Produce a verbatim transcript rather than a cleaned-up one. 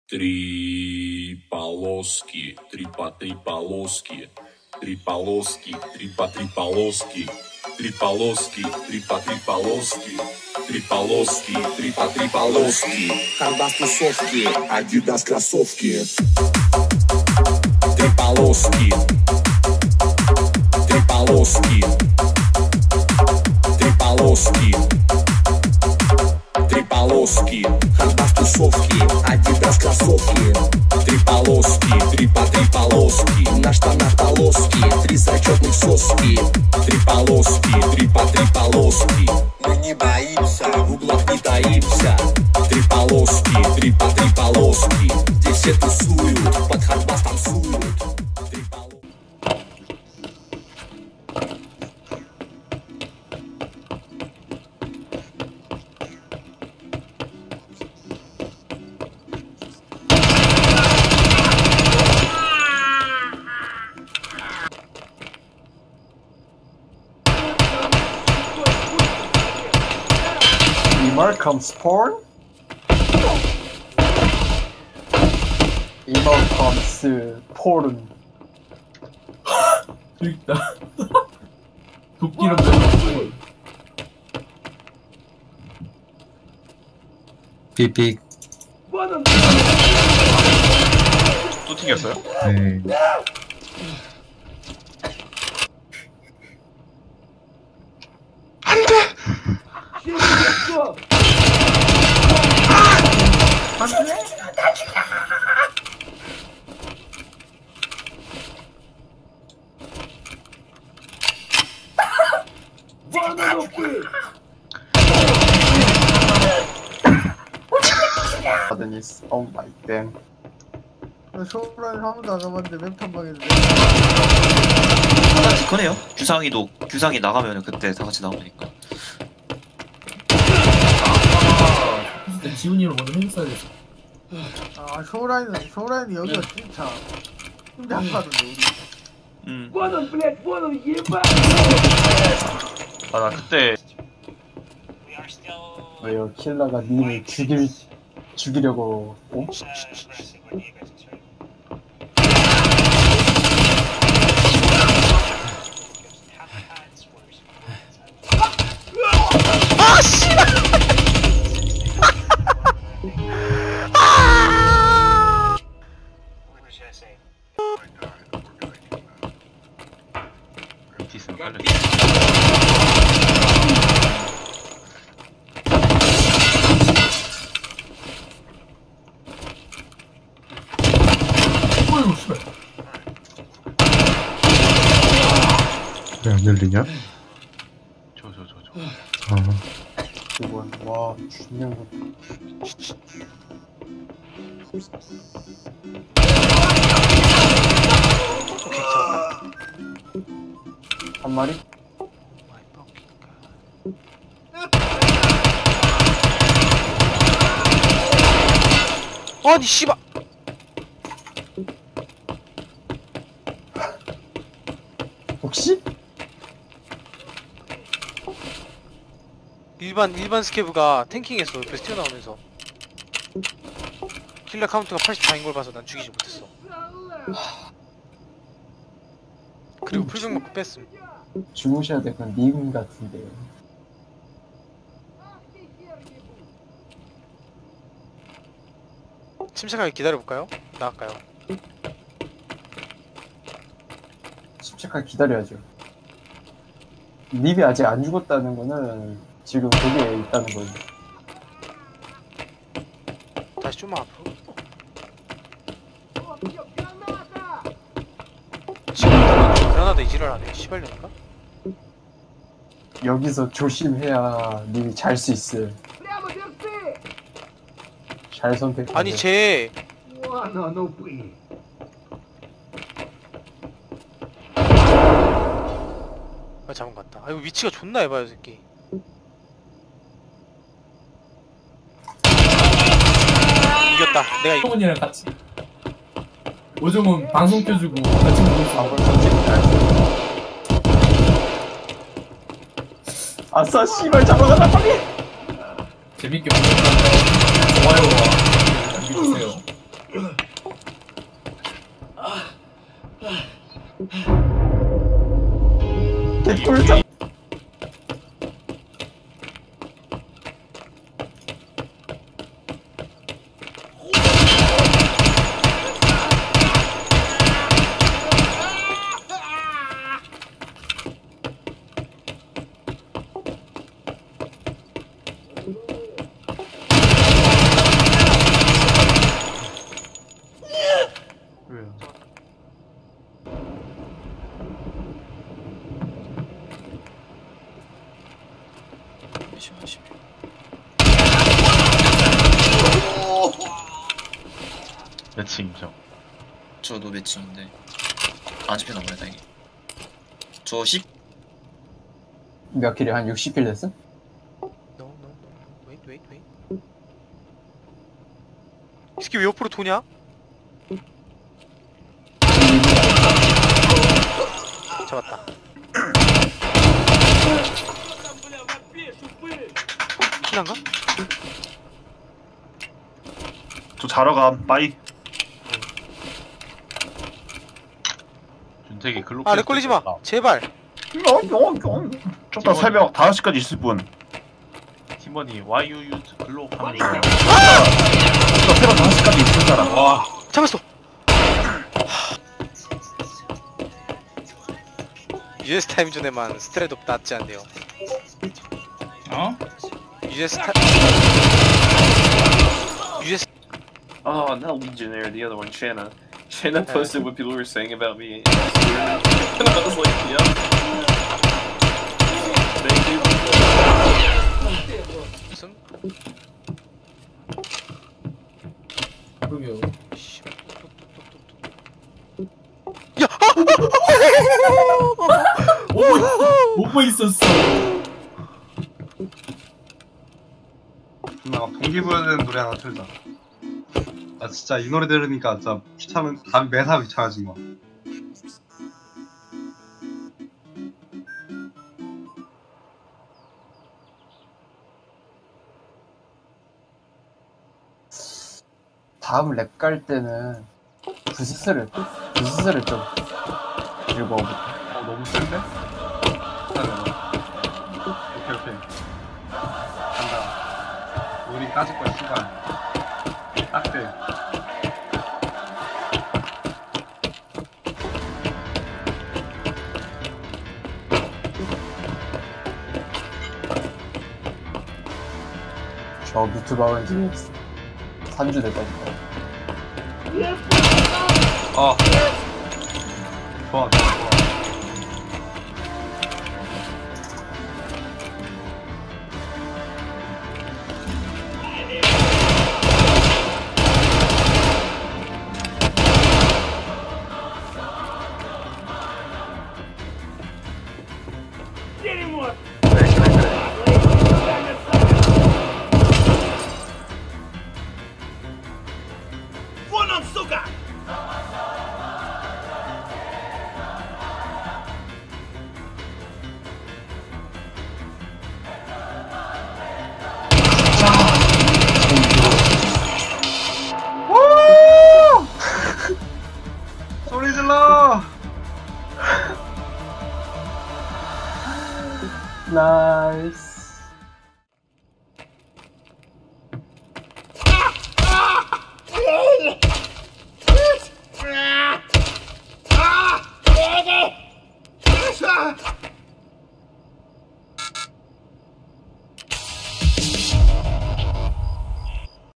Три полоски, три по три полоски, три полоски, три по три полоски, три полоски, три по три полоски, три полоски, три по три полоски. Хардас тусовки, Адидас кроссовки. Три полоски, три полоски, три полоски, три полоски. Хардас тусовки, Адидас кроссовки. Три полоски, три по три полоски. На штанах полоски, три зачетных соски. Три полоски, три по три полоски. Мы не боимся, в углах не таимся. Три полоски, три по три полоски. Здесь все тусуют, под хардбас танцуют. Три полоски. Emocoms porn? Emocoms porn. 재밌다. 도끼로 면 삑삑. 또 튕겼어요? 네. Dennis, oh my damn. 쇼라인 한 번도 안 가봤는데 맵 탐방했는데. 하나씩 꺼내요. 규상이도 규상이 나가면 그때 다 같이 나오니까. 진짜 지훈이를 먼저 해줬어야 됐어. 아 쇼라인은 쇼라인이 여기가 진짜 진짜 아파던데 우리. 음. 아 나 그때 왜요? 킬러가 님을 죽일 죽이려고? 어? 아 씨발 있으면 빨리 어이구 씨발. 왜 안 열리냐? 저 저 저 저 아, 이건 와 중요한 거. 한 마리? 아니 씨발 혹시? 일반 일반 스케브가 탱킹했어. 옆에서 튀어나오면서 킬러 카운트가 팔십사인 걸 봐서 난 죽이지 못했어. 그리고 풀병 먹고 뺐음. 죽으셔야 될 건 님 같은데. 침착하게 기다려볼까요? 나갈까요? 침착하게 기다려야죠. 닙이 아직 안 죽었다는 거는 지금 거기에 있다는 거예요. 다시 좀만 앞으로. 지금 그라나다 이지랄 하네. 시발년인가? 여기서 조심해야 님이 잘 수 있어요. 잘 선택. 아니 쟤 아 잘못 갔다. 아 이거 위치가 존나 에바야 새끼. 이겼다. 내가 이겼다. 오종훈이랑 같이. 오종훈 방송 켜주고 같이 보고 있어. 아싸 씨발 잡아가라 빨리. 재밌게 보셨다면 좋아요와 남겨주세요. 몇 층이죠? 저도 매칭인데 안 집혀나 보네 다행히. 저 십. 몇 킬이 한 육십 킬 됐어? No, no, no. Wait, wait, wait. 이 새끼 왜 옆으로 도냐? 잡았다. 신한가? 저 자러 가. 빠이. 준택이 글로. 아, 렉 걸리지 마. 제발. 좀 더 새벽 다섯 시까지 있을 분. 팀원이 why you use 글로 하면 돼요. 좀 더 새벽 다섯 시까지 있을 사람. 와. 잡았어. 유에스 타임존에만 스트레도 닿지 않네요. 어? 유에스 타 유에스 Oh, not Legionnaire, the other one, Shanna. Shanna posted what people were saying about me. And I was like, yeah. Thank you. 무슨? 그러게요. 못 보 있었어. 나 동기부여되는 노래 하나 틀자. 나 진짜 이 노래 들으니까 진짜 귀찮은, 단 매사 귀찮아진 거. 다음 랩 갈 때는 부스스를 부스스를 좀 들고 오고. 어, 너무 센데? 오케이, 오케이. 간다. 우리 까짓 거야, 시간. 딱 돼. 저 유튜버는 지금 산주 됐다니까. 어. 좋아, 좋아, 좋아. 소리 질러! 나이스. 아!